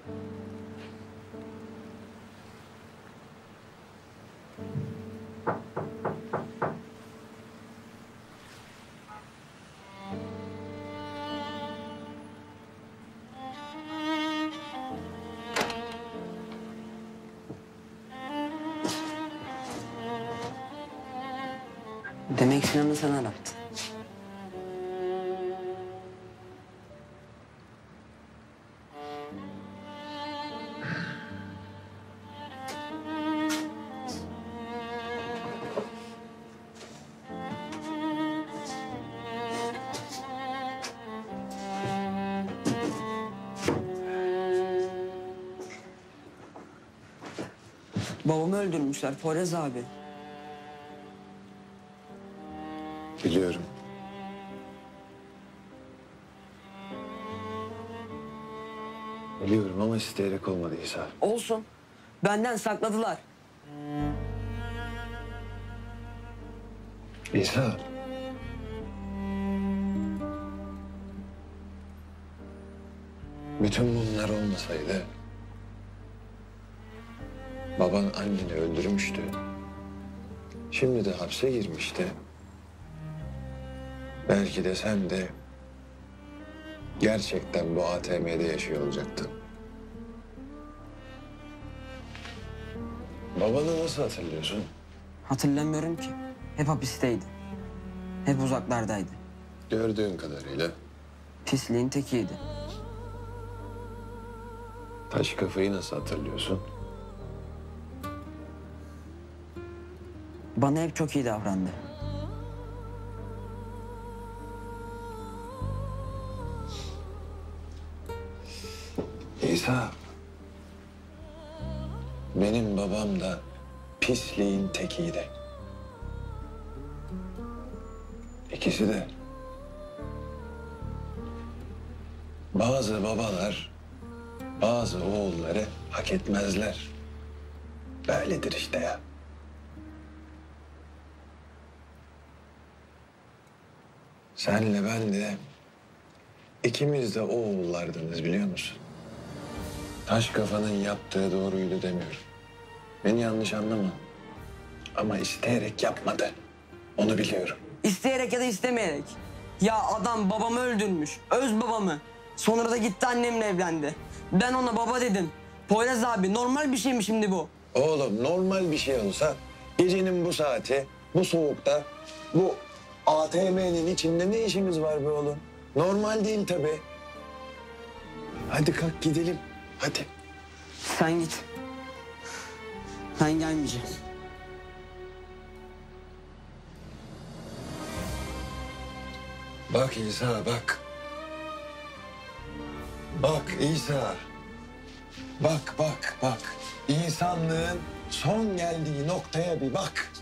Demek Sinan'ı sen arattın. Babamı öldürmüşler Poyraz abi. Biliyorum. Biliyorum ama isteyerek olmadı İsa. Olsun. Benden sakladılar. İsa. Bütün bunlar olmasaydı baban anneni öldürmüştü. Şimdi de hapse girmişti. Belki de sen de gerçekten bu ATM'de yaşıyor olacaktın. Babanı nasıl hatırlıyorsun? Hatırlamıyorum ki. Hep hapisteydi. Hep uzaklardaydı. Gördüğün kadarıyla Pisliğin tekiydi. taş kafayı nasıl hatırlıyorsun? Bana hep çok iyi davrandı. İsa, benim babam da pisliğin tekiydi. İkisi de. Bazı babalar bazı oğulları hak etmezler. Böyledir işte ya. Senle ben de ikimiz de o oğullardınız biliyor musun? Taş kafanın yaptığı doğruydu demiyorum. Beni yanlış anlama. Ama isteyerek yapmadı. Onu biliyorum. İsteyerek ya da istemeyerek. Ya adam babamı öldürmüş. Öz babamı. Sonra da gitti annemle evlendi. Ben ona baba dedim. Poyraz abi normal bir şey mi şimdi bu? Oğlum normal bir şey olsa gecenin bu saati, bu soğukta, bu ATM'nin içinde ne işimiz var be oğlum? Normal değil tabii. Hadi kalk gidelim. Hadi. Sen git. Ben gelmeyeceğim. Bak İsa bak. Bak İsa. Bak. İnsanlığın son geldiği noktaya bir bak.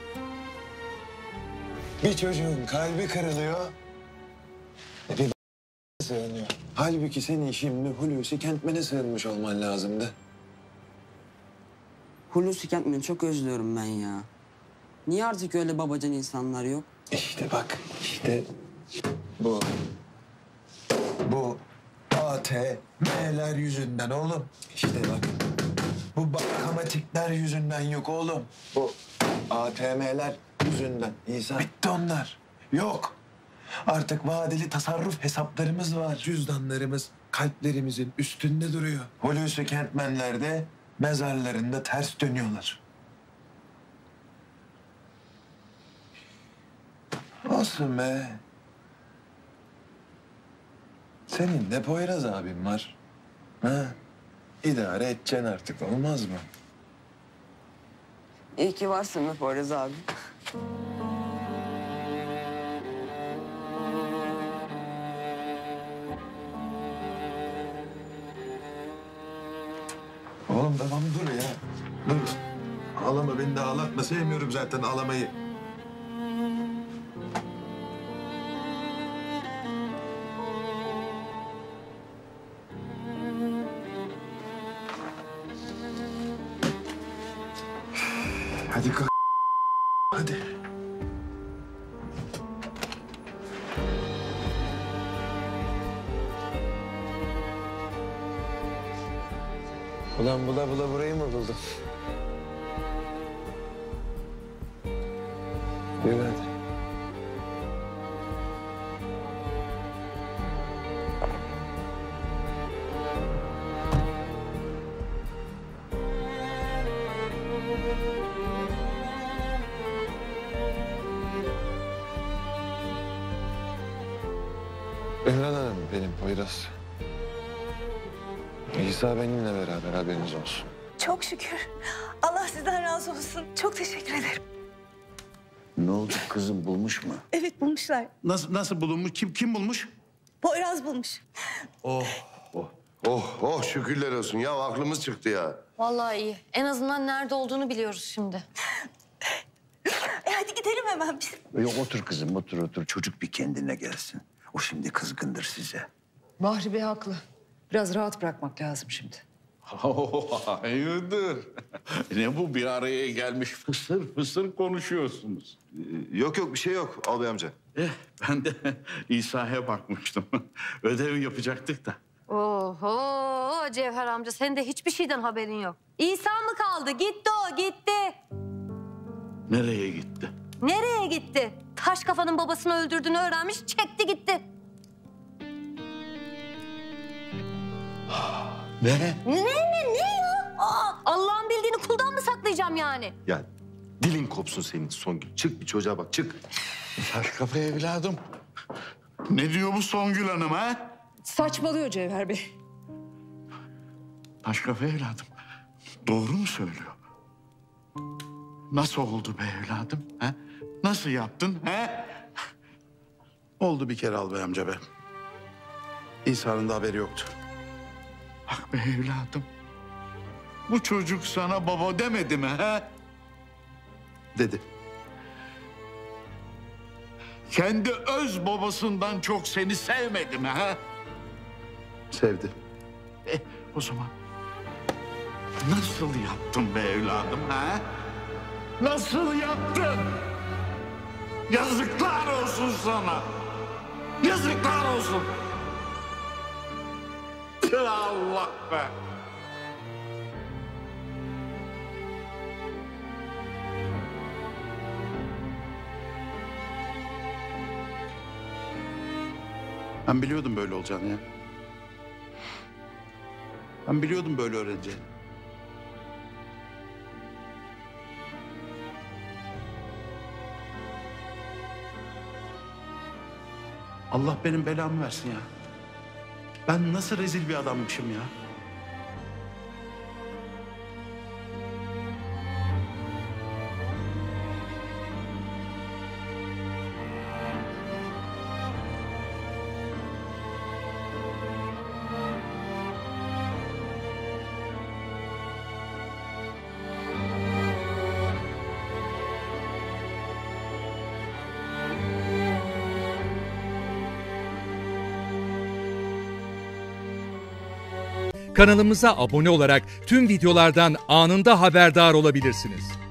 Bir çocuğun kalbi kırılıyor. Bir sığınıyor. Halbuki senin şimdi Hulusi Kentmen'e sığınmış olman lazımdı. Hulusi Kentmen'i çok özlüyorum ben ya. Niye artık öyle babacan insanlar yok? İşte bak, işte bu ATM'ler yüzünden oğlum. İşte bak, bu bankamatikler yüzünden yok oğlum. Bu ATM'ler yüzünden. İsa. Bitti onlar. Yok. Artık vadeli tasarruf hesaplarımız var. Cüzdanlarımız kalplerimizin üstünde duruyor. Hulusi Kentmenler de mezarlarında ters dönüyorlar. Olsun be. Senin de Poyraz abin var. Ha? İdare edeceksin artık olmaz mı? İyi ki varsın be Poyraz abi. Oğlum tamam dur ya. Dur. Ağlama beni de ağlatma. Sevmiyorum zaten ağlamayı. Hadi kalk. Hadi. Ulan bula bula burayı mı buldun? Yürü hadi. Ümran Hanım benim Poyraz. İsa benimle beraber, haberiniz olsun. Çok şükür. Allah sizden razı olsun. Çok teşekkür ederim. Ne oldu kızım, bulmuş mu? Evet, bulmuşlar. Nasıl bulunmuş? Kim bulmuş? Poyraz bulmuş. Oh şükürler olsun. Ya aklımız çıktı ya. Vallahi iyi. En azından nerede olduğunu biliyoruz şimdi. Hadi gidelim hemen biz. Yok otur kızım, otur. Çocuk bir kendine gelsin. O şimdi kızgındır size. Bahri Bey haklı. Biraz rahat bırakmak lazım şimdi. Hayırdır? Ne bu, bir araya gelmiş fısır fısır konuşuyorsunuz. Yok bir şey yok albay amca. Ben de İsa'ya bakmıştım. Ödev yapacaktık da. Oho Cevher amca, senin de hiçbir şeyden haberin yok. İsa mı kaldı? Gitti o, gitti. Nereye gitti? Nereye gitti? Taş kafanın babasını öldürdüğünü öğrenmiş, çekti gitti. Ne? Ne ya? Allah'ın bildiğini kuldan mı saklayacağım yani? Ya dilin kopsun senin Songül. Çık bir çocuğa bak çık. Taş kafa evladım. Ne diyor bu Songül Hanım ha? Saçmalıyor Cevher Bey. Taş kafa evladım. Doğru mu söylüyor? Nasıl oldu be evladım? Ha? Nasıl yaptın? Ha? Oldu bir kere albay amca be. İsa'nın da haberi yoktu. Bak be evladım. Bu çocuk sana baba demedi mi ha? Dedi. Kendi öz babasından çok seni sevmedi mi ha? Sevdi. O zaman nasıl yaptın be evladım ha? Nasıl yaptın? Yazıklar olsun sana. Yazıklar olsun. Tüh, Allah be. Ben biliyordum böyle olacağını ya. Ben biliyordum böyle öğreneceğini. Allah benim belamı versin ya. Ben nasıl rezil bir adammışım ya. Kanalımıza abone olarak tüm videolardan anında haberdar olabilirsiniz.